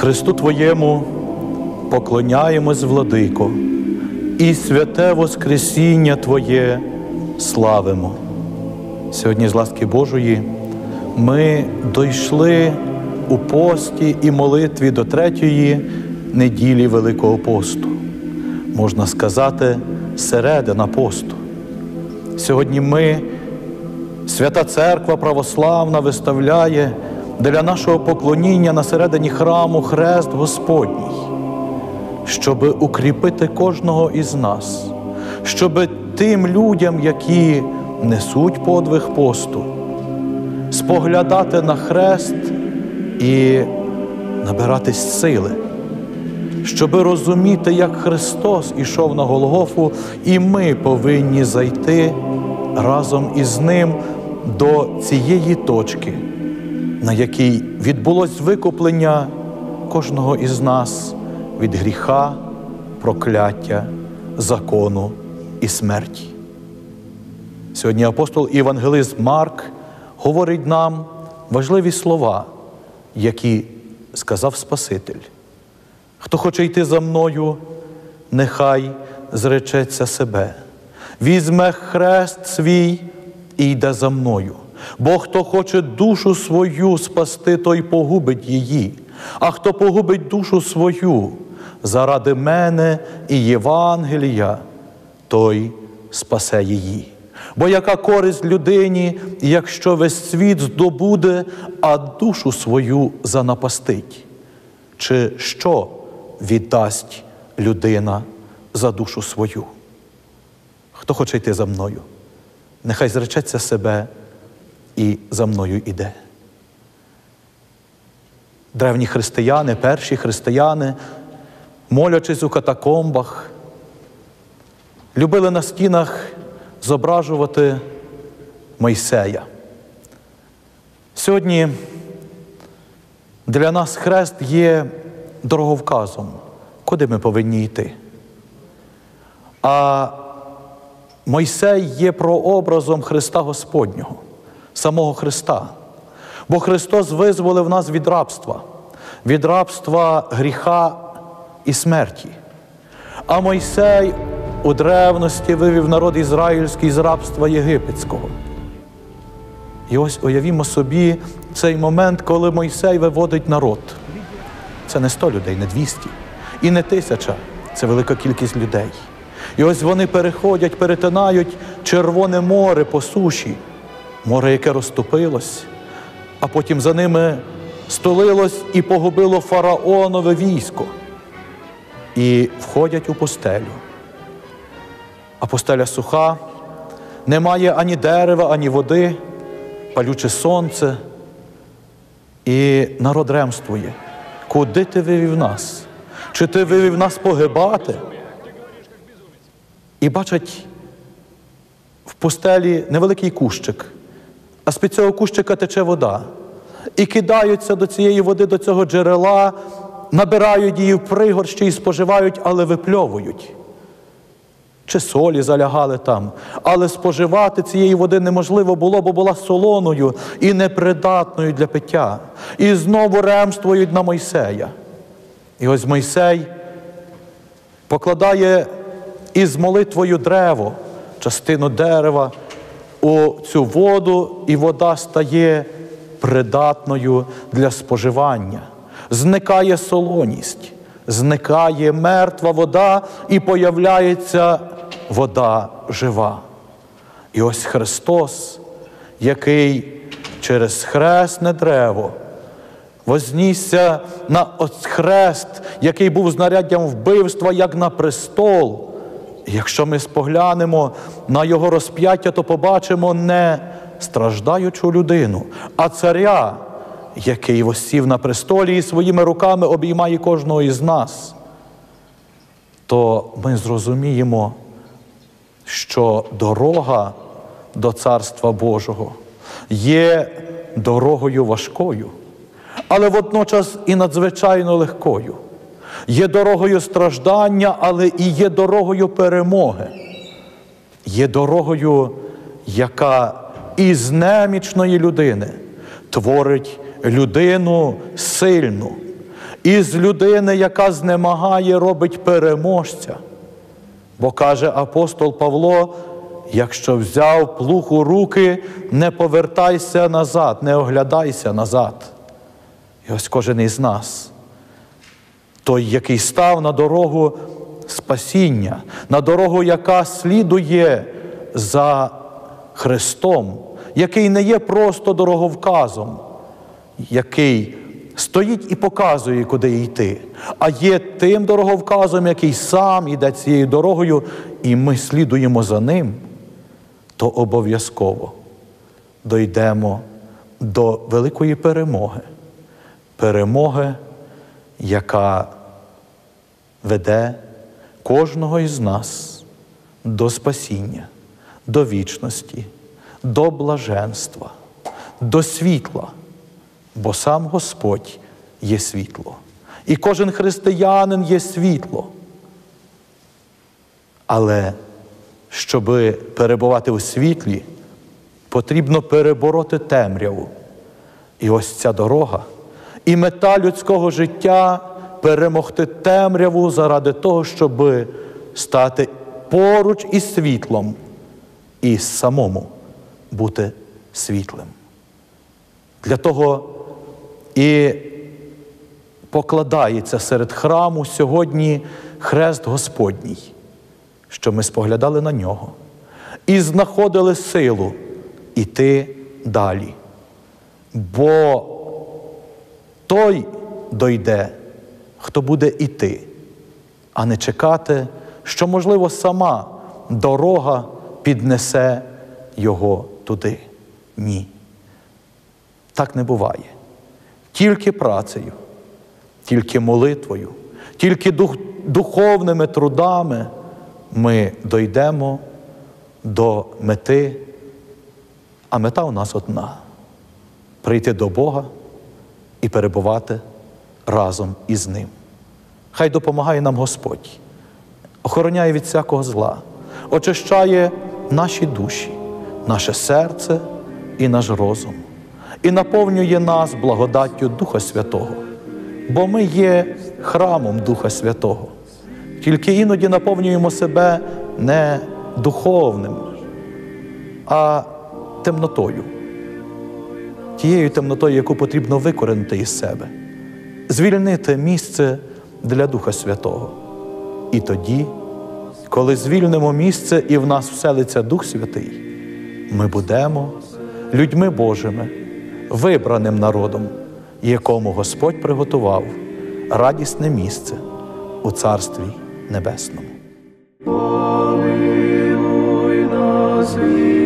Христу Твоєму поклоняємось, Владико, і святе Воскресіння Твоє славимо. Сьогодні з ласки Божої ми дійшли у пості і молитві до третьої неділі Великого посту. Можна сказати, середина посту. Сьогодні ми, Свята Церква Православна, виставляє для нашого поклоніння на середині храму хрест Господній, щоб укріпити кожного із нас, щоб тим людям, які несуть подвиг посту, споглядати на хрест і набиратись сили, щоб розуміти, як Христос ішов на Голгофу, і ми повинні зайти разом із Ним до цієї точки, на якій відбулось викуплення кожного із нас від гріха, прокляття, закону і смерті. Сьогодні апостол і євангелист Марк говорить нам важливі слова, які сказав Спаситель. Хто хоче йти за мною, нехай зречеться себе, візьме хрест свій і йде за мною. Бо хто хоче душу свою спасти, той погубить її. А хто погубить душу свою заради мене і Євангелія, той спасе її. Бо яка користь людині, якщо весь світ здобуде, а душу свою занапастить? Чи що віддасть людина за душу свою? Хто хоче йти за мною, нехай зречеться себе і за мною іде. Древні християни, перші християни, молячись у катакомбах, любили на стінах зображувати Мойсея. Сьогодні для нас хрест є дороговказом, куди ми повинні йти. А Мойсей є прообразом Христа Господнього, самого Христа. Бо Христос визволив нас від рабства гріха і смерті. А Мойсей у древності вивів народ ізраїльський з рабства єгипетського. І ось уявімо собі цей момент, коли Мойсей виводить народ. Це не 100 людей, не 200 і не 1000, це велика кількість людей. І ось вони переходять, перетинають Червоне море по суші, море, яке розступилось, а потім за ними стулилось і погубило фараонове військо. І входять у пустелю. А пустеля суха, немає ані дерева, ані води, палюче сонце. І народ ремствує. Куди ти вивів нас? Чи ти вивів нас погибати? І бачать в пустелі невеликий кущик, а з-під цього кущика тече вода. І кидаються до цієї води, до цього джерела, набирають її в пригорщі і споживають, але випльовують. Чи солі залягали там. Але споживати цієї води неможливо було, бо була солоною і непридатною для пиття. І знову ремствують на Мойсея. І ось Мойсей покладає із молитвою древо, частину дерева, у цю воду, і вода стає придатною для споживання. Зникає солоність, зникає мертва вода і появляється вода жива. І ось Христос, який через хресне древо вознісся на хрест, який був знаряддям вбивства, як на престол. І якщо ми споглянемо на його розп'яття, то побачимо не страждаючу людину, а царя, який воссів на престолі і своїми руками обіймає кожного із нас, то ми зрозуміємо, що дорога до Царства Божого є дорогою важкою, але водночас і надзвичайно легкою. Є дорогою страждання, але і є дорогою перемоги. Є дорогою, яка із немічної людини творить людину сильну. Із людини, яка знемагає, робить переможця. Бо каже апостол Павло, якщо взяв плуг у руки, не повертайся назад, не оглядайся назад. І ось кожен із нас, той, який став на дорогу спасіння, на дорогу, яка слідує за Христом, який не є просто дороговказом, який стоїть і показує, куди йти, а є тим дороговказом, який сам іде цією дорогою, і ми слідуємо за ним, то обов'язково дійдемо до великої перемоги. Перемоги, яка веде кожного із нас до спасіння, до вічності, до блаженства, до світла. Бо сам Господь є світло. І кожен християнин є світло. Але щоб перебувати у світлі, потрібно перебороти темряву. І ось ця дорога, і мета людського життя – перемогти темряву заради того, щоб стати поруч із світлом і самому бути світлим. Для того і покладається серед храму сьогодні хрест Господній, що ми споглядали на нього і знаходили силу іти далі. Бо той дойде, хто буде іти, а не чекати, що, можливо, сама дорога піднесе його туди. Ні. Так не буває. Тільки працею, тільки молитвою, тільки духовними трудами ми дійдемо до мети, а мета у нас одна – прийти до Бога і перебувати разом із Ним. Хай допомагає нам Господь, охороняє від всякого зла, очищає наші душі, наше серце і наш розум, і наповнює нас благодаттю Духа Святого, бо ми є храмом Духа Святого. Тільки іноді наповнюємо себе не духовним, а темнотою. Тією темнотою, яку потрібно викоренити із себе. Звільнити місце для Духа Святого. І тоді, коли звільнимо місце і в нас вселиться Дух Святий, ми будемо людьми Божими, вибраним народом, якому Господь приготував радісне місце у Царстві Небесному. Помилуй нас,